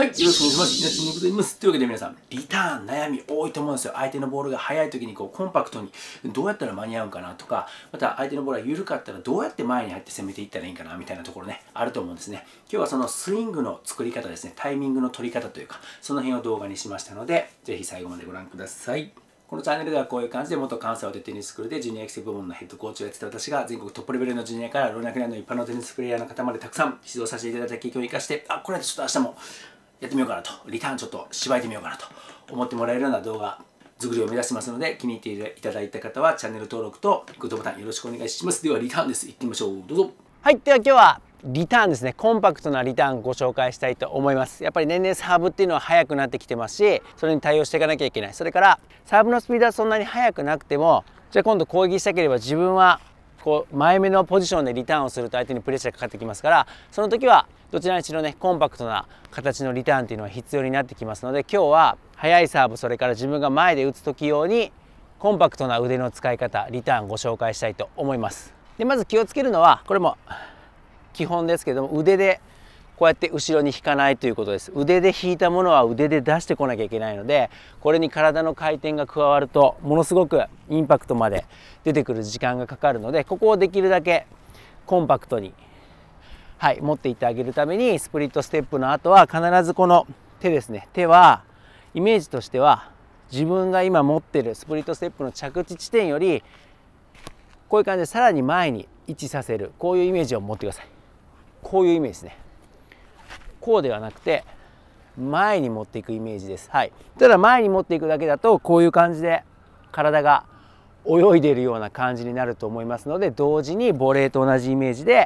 はい、よろしくお願いします。稲地でございます。というわけで皆さん、リターン悩み多いと思うんですよ。相手のボールが速い時にコンパクトにどうやったら間に合うかなとか、また相手のボールが緩かったらどうやって前に入って攻めていったらいいかなみたいなところね、あると思うんですね。今日はそのスイングの作り方ですね、タイミングの取り方というか、その辺を動画にしましたので、ぜひ最後までご覧ください。このチャンネルではこういう感じで元関西大手テニススクールでジュニア育成部門のヘッドコーチをやってた私が全国トップレベルのジュニアから老若男女の一般のテニスプレイヤーの方までたくさん指導させていただいた経験を生かして、これでちょっと明日もやってみようかなと、リターンちょっと縛いてみようかなと思ってもらえるような動画作りを目指してますので、気に入っていただいた方はチャンネル登録とグッドボタンよろしくお願いします。ではリターンです。行ってみましょう。どうぞ。 はい、では今日はリターンですね。コンパクトなリターンご紹介したいと思います。やっぱり年々サーブっていうのは速くなってきてますし、それに対応していかなきゃいけない。それからサーブのスピードはそんなに速くなくても、じゃあ今度攻撃したければ自分は前目のポジションでリターンをすると相手にプレッシャーがかかってきますから、その時はどちらにしろね、コンパクトな形のリターンっていうのは必要になってきますので、今日は速いサーブ、それから自分が前で打つ時用にコンパクトな腕の使い方、リターンご紹介したいと思います。でまず気をつけるのは、これも基本ですけども、腕でこうやって後ろに引かないということです。腕で引いたものは腕で出してこなきゃいけないので、これに体の回転が加わるとものすごくインパクトまで出てくる時間がかかるので、ここをできるだけコンパクトに、持っていってあげるために、スプリットステップの後は必ずこの手ですね。手はイメージとしては自分が今持ってるスプリットステップの着地地点よりこういう感じでさらに前に位置させる、こういうイメージを持ってください。こういうイメージですね。こうではなくて前に持っていくイメージです。ただ前に持っていくだけだとこういう感じで体が泳いでいるような感じになると思いますので、同時にボレーと同じイメージで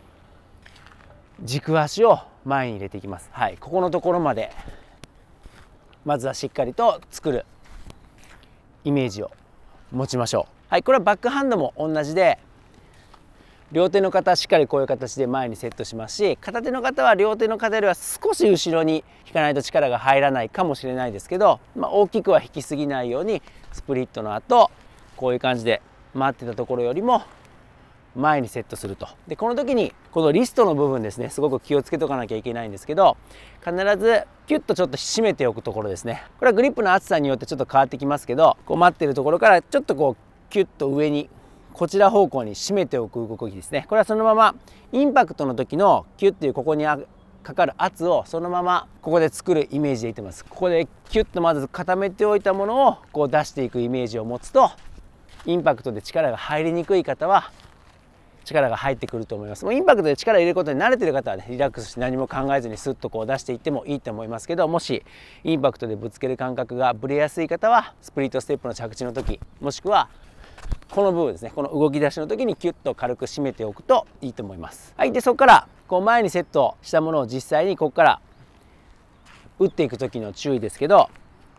軸足を前に入れていきます。ここのところまでまずはしっかりと作るイメージを持ちましょう。これはバックハンドも同じで、両手の方しっかりこういう形で前にセットしますし、片手の方は両手の方よりは少し後ろに引かないと力が入らないかもしれないですけど、大きくは引きすぎないようにスプリットの後こういう感じで待ってたところよりも前にセットすると。でこの時にこのリストの部分ですね、すごく気をつけとかなきゃいけないんですけど、必ずキュッとちょっと締めておくところですね。これはグリップの厚さによってちょっと変わってきますけど、待ってるところからちょっとキュッと上にこちら方向に締めておく動きですね。これはそのままインパクトの時のキュッていうここにかかる圧をそのままここで作るイメージでいってます。ここでキュッとまず固めておいたものを出していくイメージを持つと、インパクトで力が入りにくい方は力が入ってくると思います。もうインパクトで力を入れることに慣れている方はね、リラックスして何も考えずにスッと出していってもいいと思いますけど、もしインパクトでぶつける感覚がぶれやすい方はスプリットステップの着地の時、もしくはこの部分ですね、この動き出しの時にキュッと軽く締めておくといいと思います。でそこから前にセットしたものを実際にここから打っていく時の注意ですけど、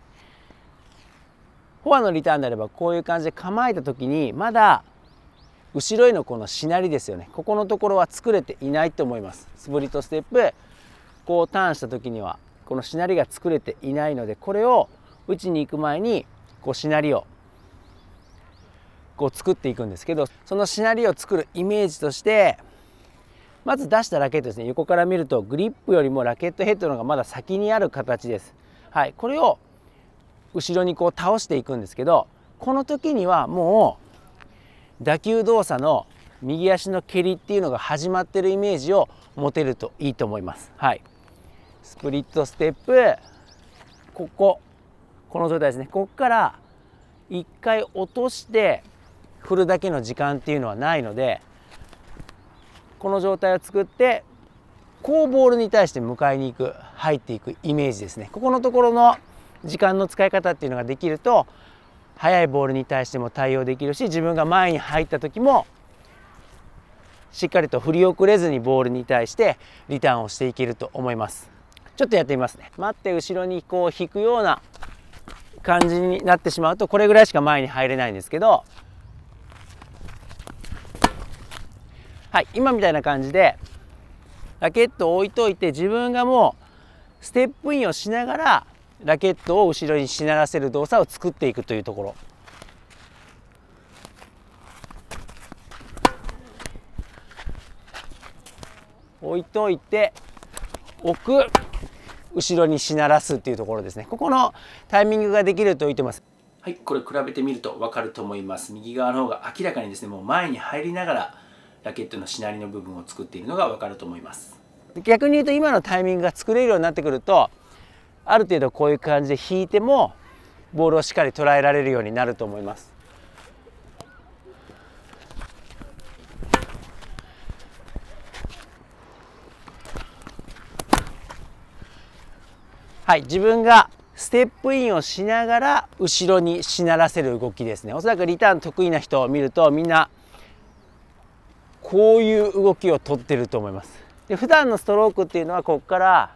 フォアのリターンであればこういう感じで構えた時にまだ後ろへのこのしなりですよね、ここのところは作れていないと思います。スプリットステップターンした時にはこのしなりが作れていないので、これを打ちに行く前にしなりを作っていくんですけど、そのしなりを作るイメージとして、まず出したラケットですね、横から見るとグリップよりもラケットヘッドの方がまだ先にある形です。これを後ろに倒していくんですけど、この時にはもう打球動作の右足の蹴りっていうのが始まってるイメージを持てるといいと思います。スプリットステップ、この状態ですね。ここから1回落として振るだけの時間っていうのはないので、この状態を作ってボールに対して迎えに行く、入っていくイメージですね。ここのところの時間の使い方っていうのができると、速いボールに対しても対応できるし、自分が前に入った時もしっかりと振り遅れずにボールに対してリターンをしていけると思います。ちょっとやってみますね。待って後ろに引くような感じになってしまうとこれぐらいしか前に入れないんですけど、今みたいな感じでラケットを置いといて、自分がもうステップインをしながらラケットを後ろにしならせる動作を作っていくというところ。置いといて置く、 後ろにしならすっていうところですね。ここのタイミングができるといいと思います。 はい、これ比べてみると分かると思います。右側の方が明らかにですね、もう前に入りながらラケットのしなりの部分を作っているのが分かると思います。 逆に言うと今のタイミングが作れるようになってくると、ある程度こういう感じで引いてもボールをしっかり捉えられるようになると思います。はい、自分がステップインをしながら後ろにしならせる動きですね。おそらくリターン得意な人を見るとみんなこういう動きをとってると思います。で、普段のストロークっていうのはここから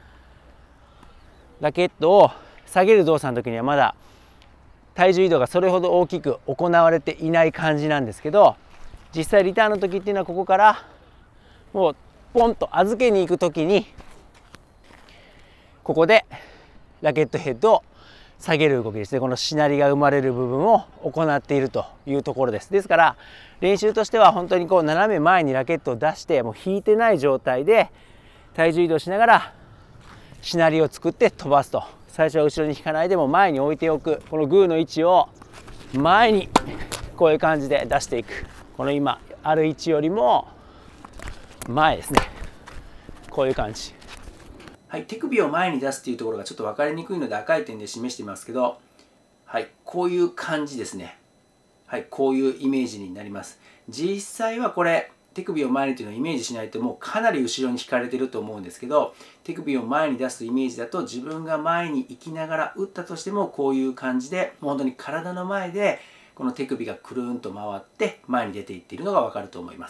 ラケットを下げる動作の時にはまだ体重移動がそれほど大きく行われていない感じなんですけど、実際リターンの時っていうのはここからもうポンと預けに行く時にここでラケットヘッドを下げる動きですね。このしなりが生まれる部分を行っているというところです。ですから練習としては本当にこう斜め前にラケットを出してもう引いてない状態で体重移動しながらしなりを作って飛ばすと。最初は後ろに引かないでも前に置いておく、このグーの位置を前にこういう感じで出していく。この今ある位置よりも前ですね。こういう感じ。 はい、手首を前に出すっていうところがちょっと分かりにくいので赤い点で示していますけど、はい、こういう感じですね。はい、こういうイメージになります。実際はこれ手首を前にというのをイメージしないともうかなり後ろに引かれてると思うんですけど、手首を前に出すイメージだと自分が前に行きながら打ったとしてもこういう感じでもう本当に体の前でこの手首がくるんと回って前に出ていっているのが分かると思います。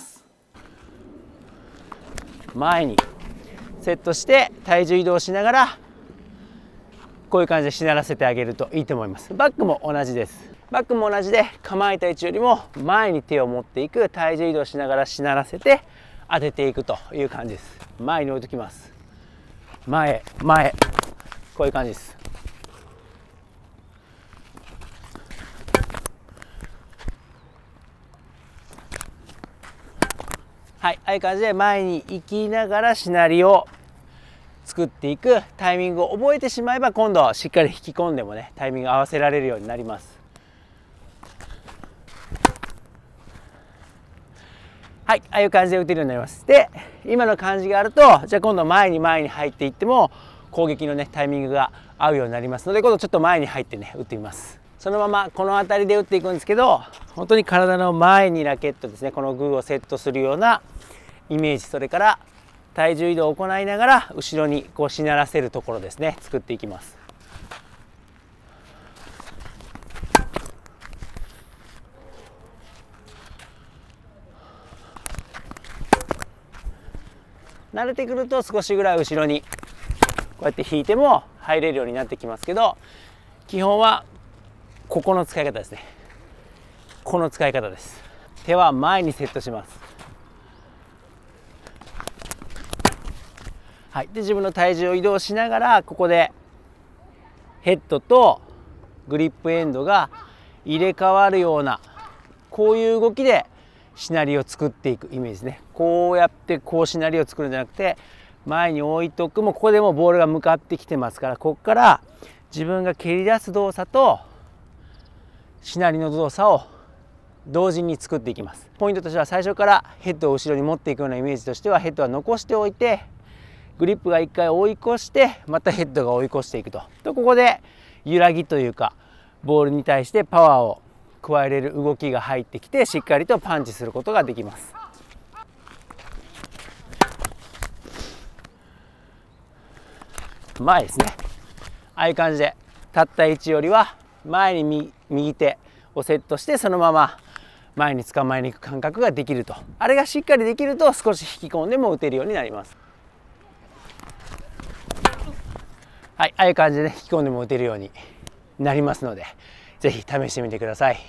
前にセットして体重移動しながらこういう感じでしならせてあげるといいと思います。バックも同じです。バックも同じで構えた位置よりも前に手を持っていく、体重移動しながらしならせて当てていくという感じです。前に置いときます。前前、こういう感じです。はい、ああいう感じで前に行きながらしなりを作っていく。タイミングを覚えてしまえば今度はしっかり引き込んでもねタイミング合わせられるようになります。はい、ああいう感じで打てるようになります。で、今の感じがあるとじゃあ今度前に入っていっても攻撃のねタイミングが合うようになりますので、今度ちょっと前に入ってね打ってみます。そのままこの辺りで打っていくんですけど、本当に体の前にラケットですね、このグーをセットするようなイメージ、それから体重移動を行いながら後ろにこうしならせるところですね、作っていきます。慣れてくると少しぐらい後ろにこうやって引いても入れるようになってきますけど、基本はここの使い方ですね。この使い方です。手は前にセットします。はい、で自分の体重を移動しながらここでヘッドとグリップエンドが入れ替わるようなこういう動きでしなりを作っていくイメージですね。こうやってこうしなりを作るんじゃなくて前に置いとく。もうここでもボールが向かってきてますから、ここから自分が蹴り出す動作としなりの動作を同時に作っていきます。ポイントとしては最初からヘッドを後ろに持っていくようなイメージとしては、ヘッドは残しておいてグリップが1回追い越してまたヘッドが追い越していくと。ここで揺らぎというかボールに対してパワーを加えれる動きが入ってきてしっかりとパンチすることができます。前ですね。ああいう感じで立った位置よりは前に右手をセットしてそのまま前に捕まえに行く感覚ができると。あれがしっかりできると少し引き込んでも打てるようになります。はい、ああいう感じで、ね、引き込んでも打てるようになりますので、ぜひ試してみてください。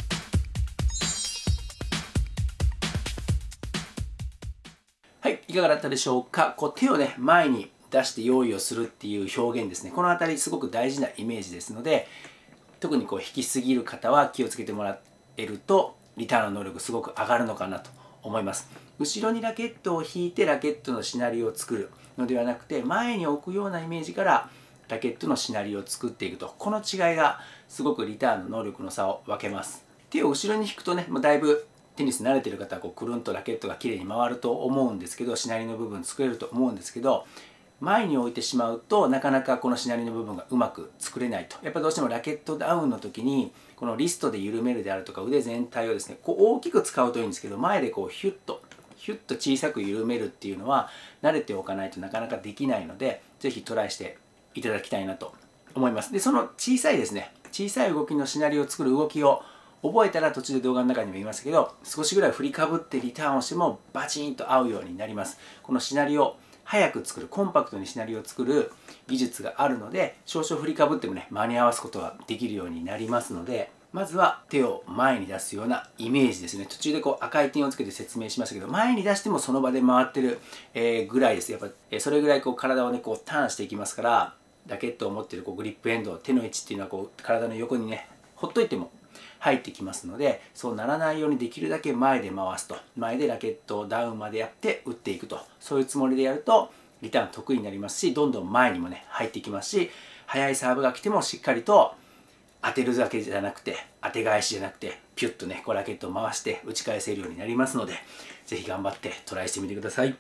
はい、いかがだったでしょうか。こう手をね前に出して用意をするっていう表現ですね。この辺りすごく大事なイメージですので、特にこう引きすぎる方は気をつけてもらえるとリターンの能力すごく上がるのかなと思います。後ろにラケットを引いてラケットのしなりを作る。 のではなくて、前に置くようなイメージからラケットのしなりを作っていくと、この違いがすごくリターンの能力の差を分けます。手を後ろに引くとね、だいぶテニス慣れてる方はくるんとラケットが綺麗に回ると思うんですけど、しなりの部分作れると思うんですけど、前に置いてしまうとなかなかこのしなりの部分がうまく作れないと。やっぱどうしてもラケットダウンの時にこのリストで緩めるであるとか、腕全体をですね大きく使うといいんですけど、前でヒュッと小さく緩めるっていうのは慣れておかないとなかなかできないので、是非トライしていただきたいなと思います。でその小さいですね、小さい動きのしなりを作る動きを覚えたら、途中で動画の中にも言いましたけど、少しぐらい振りかぶってリターンをしてもバチンと合うようになります。このしなりを早く作る、コンパクトにしなりを作る技術があるので、少々振りかぶってもね間に合わすことができるようになりますので、まずは手を前に出すようなイメージですね。途中で赤い点をつけて説明しましたけど、前に出してもその場で回ってる、ぐらいです。やっぱそれぐらい体をねターンしていきますから、ラケットを持っているグリップエンド、手の位置っていうのは体の横にねほっといても入ってきますので、そうならないようにできるだけ前で回すと、前でラケットをダウンまでやって打っていくと、そういうつもりでやるとリターン得意になりますし、どんどん前にもね入っていきますし、速いサーブが来てもしっかりと当てるだけじゃなくて、当て返しじゃなくてピュッとねラケットを回して打ち返せるようになりますので、是非頑張ってトライしてみてください。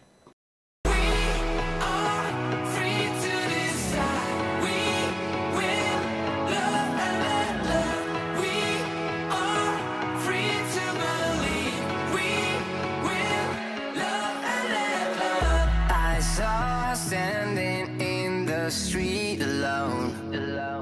Standing in the street alone.